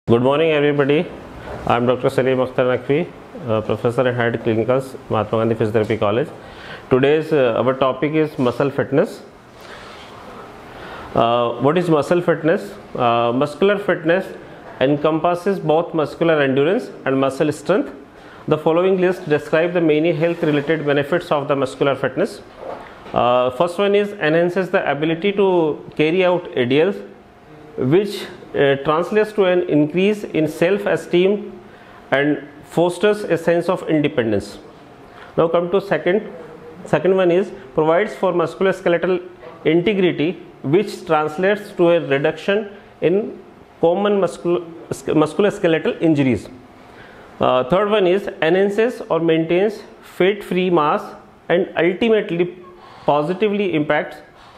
Good morning, everybody. I am Dr. Salim Akhtar Naqvi, Professor at Head Clinicals, Mahatma Gandhi Physiotherapy College. Today's our topic is muscle fitness. What is muscle fitness? Muscular fitness encompasses both muscular endurance and muscle strength. The following list describe the many health-related benefits of the muscular fitness. First one is enhances the ability to carry out ADLs, which translates to an increase in self-esteem and fosters a sense of independence. Now come to second one is provides for musculoskeletal integrity, which translates to a reduction in common musculoskeletal injuries. Third one is enhances or maintains fat-free mass and ultimately positively impacts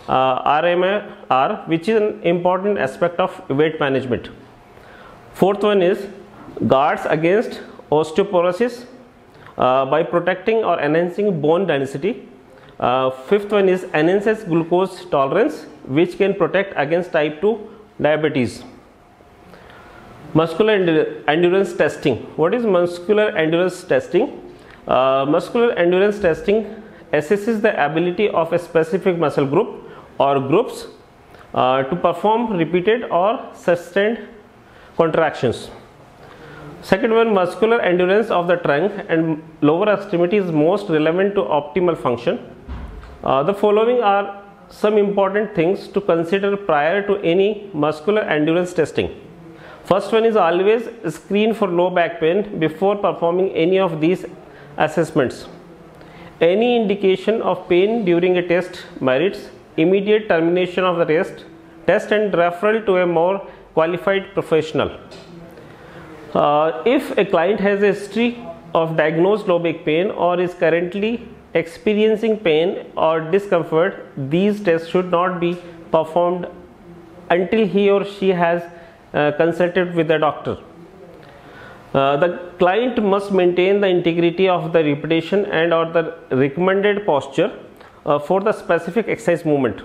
RMR, which is an important aspect of weight management. Fourth one is guards against osteoporosis by protecting or enhancing bone density. Fifth one is enhances glucose tolerance, which can protect against type 2 diabetes. Muscular endurance testing. What is muscular endurance testing? Muscular endurance testing assesses the ability of a specific muscle group or groups to perform repeated or sustained contractions. Second one, muscular endurance of the trunk and lower extremity is most relevant to optimal function. The following are some important things to consider prior to any muscular endurance testing. First one is always screen for low back pain before performing any of these assessments. Any indication of pain during a test merits immediate termination of the test and referral to a more qualified professional. If a client has a history of diagnosed low back pain or is currently experiencing pain or discomfort, these tests should not be performed until he or she has consulted with the doctor. The client must maintain the integrity of the repetition and or the recommended posture for the specific exercise movement.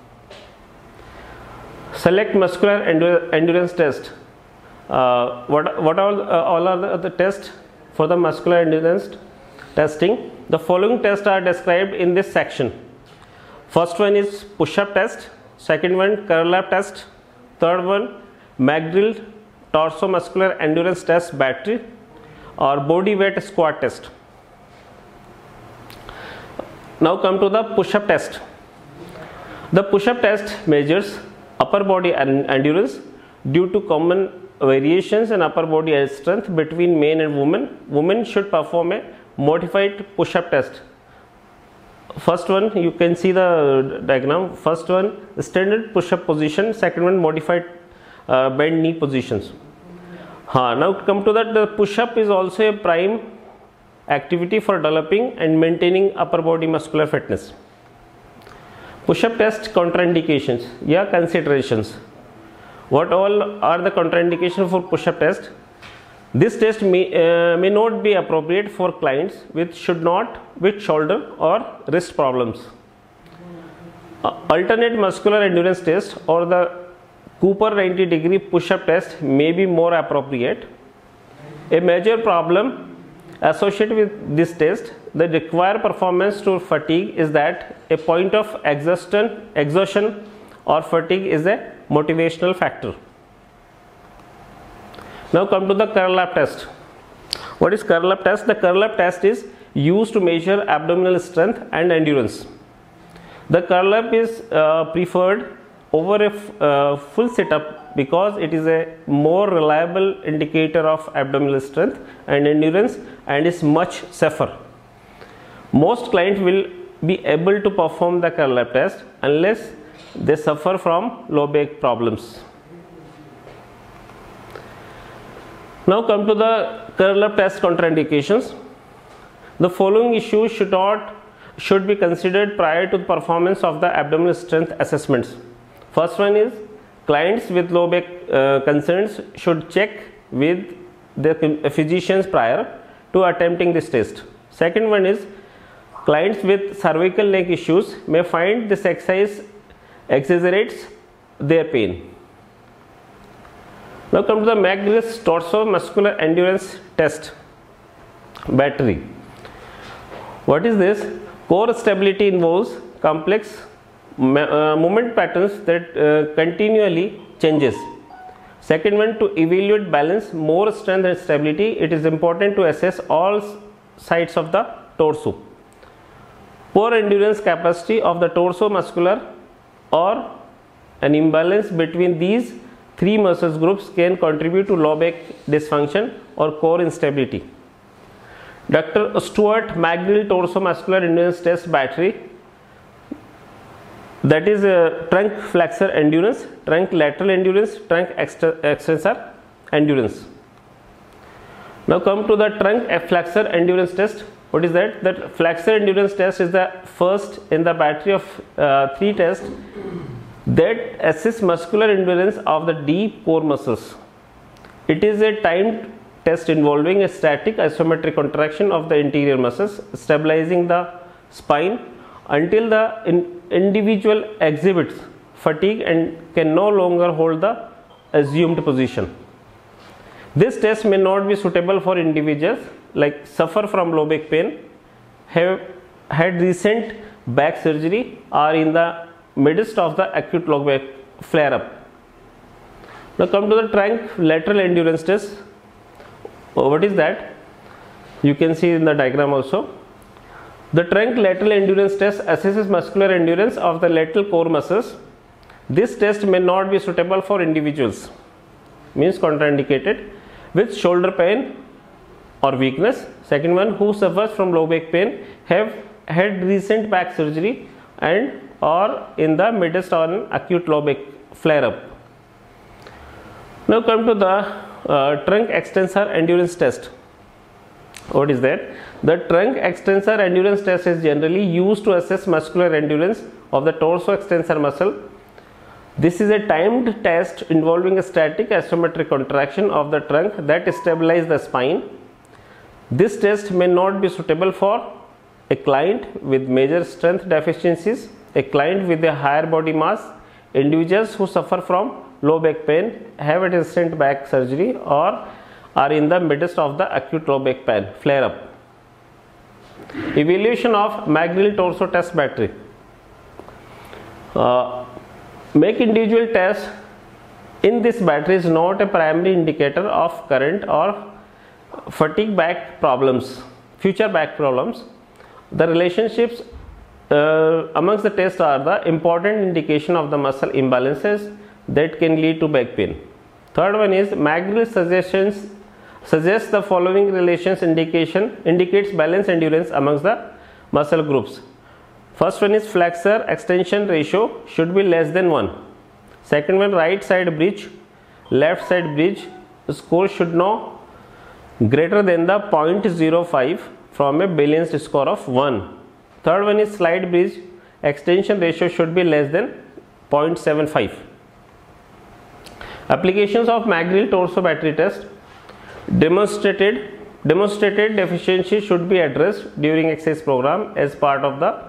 Select muscular endurance test. What all are the tests for the muscular endurance testing? The following tests are described in this section. First one is push-up test. Second one, curl up test. Third one, McGill torso-muscular endurance test battery or body weight squat test. Now come to the push-up test. The push-up test measures upper body endurance due to common variations in upper body strength between men and women. Women should perform a modified push-up test. First one, you can see the diagram. First one, standard push-up position. Second one, modified bend knee positions. Now come to that, the push-up is also a prime activity for developing and maintaining upper body muscular fitness. Push-up test contraindications, considerations. What all are the contraindications for push-up test? This test may not be appropriate for clients with shoulder or wrist problems. Alternate muscular endurance test or the Cooper 90-degree push-up test may be more appropriate. A major problem associated with this test, the required performance to fatigue, is that a point of exhaustion or fatigue is a motivational factor. Now come to the curl up test. What is curl up test? The curl up test is used to measure abdominal strength and endurance. The curl up is preferred over a full sit-up because it is a more reliable indicator of abdominal strength and endurance and is much safer. Most clients will be able to perform the curl up test unless they suffer from low back problems. Now come to the curl up test contraindications. The following issues should be considered prior to the performance of the abdominal strength assessments. First one is clients with low back concerns should check with their physicians prior to attempting this test. Second one is clients with cervical neck issues may find this exercise exaggerates their pain. Now come to the McGill's torso-muscular endurance test battery. What is this? Core stability involves complex movement patterns that continually changes. Second one, to evaluate balance, more strength and stability, it is important to assess all sides of the torso. Poor endurance capacity of the torso muscular or an imbalance between these three muscle groups can contribute to low back dysfunction or core instability. Dr. Stuart McGill torso muscular endurance test battery, that is trunk flexor endurance, trunk lateral endurance, trunk extensor endurance. Now come to the trunk flexor endurance test. What is that? That flexor endurance test is the first in the battery of three tests that assess muscular endurance of the deep core muscles. It is a timed test involving a static isometric contraction of the interior muscles, stabilizing the spine until the individual exhibits fatigue and can no longer hold the assumed position. This test may not be suitable for individuals like suffer from low back pain, have had recent back surgery, or in the midst of the acute low back flare up. Now come to the trunk lateral endurance test. What is that? You can see in the diagram also. The trunk lateral endurance test assesses muscular endurance of the lateral core muscles. This test may not be suitable for individuals, means contraindicated, with shoulder pain or weakness. Second one, who suffers from low back pain, have had recent back surgery and or in the midst on acute low back flare up. Now come to the trunk extensor endurance test. What is that? The trunk extensor endurance test is generally used to assess muscular endurance of the torso extensor muscle. This is a timed test involving a static isometric contraction of the trunk that stabilizes the spine. This test may not be suitable for a client with major strength deficiencies, a client with a higher body mass, individuals who suffer from low back pain, have a recent back surgery, or are in the midst of the acute low back pain flare up. Evaluation of McGill torso test battery. Make individual tests in this battery is not a primary indicator of current or fatigue back problems, future back problems. The relationships amongst the tests are the important indication of the muscle imbalances that can lead to back pain. Third one is McGill suggests the following relations indicates balance endurance amongst the muscle groups. First one is flexor extension ratio should be less than 1. Second one, right side bridge, left side bridge score should know greater than the 0.05 from a balanced score of 1. Third one is slide bridge extension ratio should be less than 0.75. Applications of McGill torso battery test. Demonstrated deficiency should be addressed during exercise program as part of the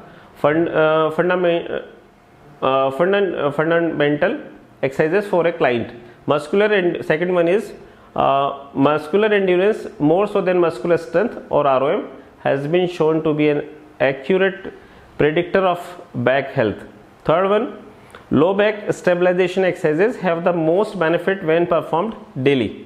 fundamental exercises for a client. Second one is muscular endurance more so than muscular strength or ROM has been shown to be an accurate predictor of back health. Third one, low back stabilization exercises have the most benefit when performed daily.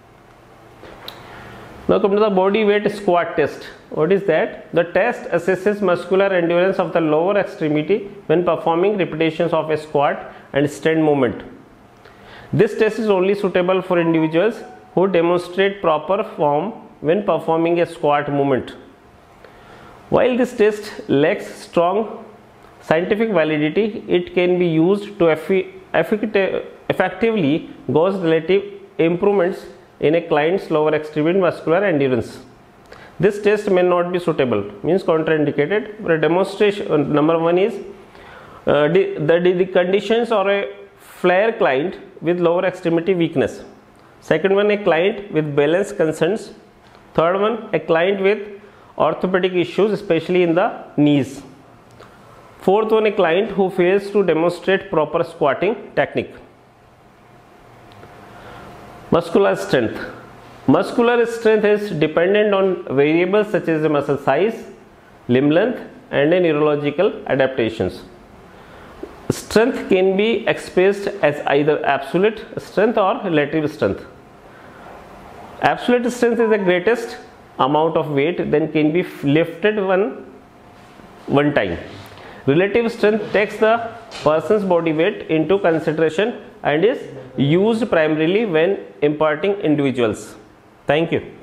Now come to the body weight squat test. What is that? The test assesses muscular endurance of the lower extremity when performing repetitions of a squat and stand movement. This test is only suitable for individuals who demonstrate proper form when performing a squat movement. While this test lacks strong scientific validity, it can be used to effectively gauge relative improvements in a client's lower extremity muscular endurance. This test may not be suitable, means contraindicated. For a demonstration, number one is the conditions or a flare client with lower extremity weakness. Second one, a client with balance concerns. Third one, a client with orthopedic issues, especially in the knees. Fourth one, a client who fails to demonstrate proper squatting technique. Muscular strength. Muscular strength is dependent on variables such as the muscle size, limb length, and neurological adaptations. Strength can be expressed as either absolute strength or relative strength. Absolute strength is the greatest amount of weight that can be lifted one time. Relative strength takes the person's body weight into consideration and is used primarily when imparting individuals. Thank you.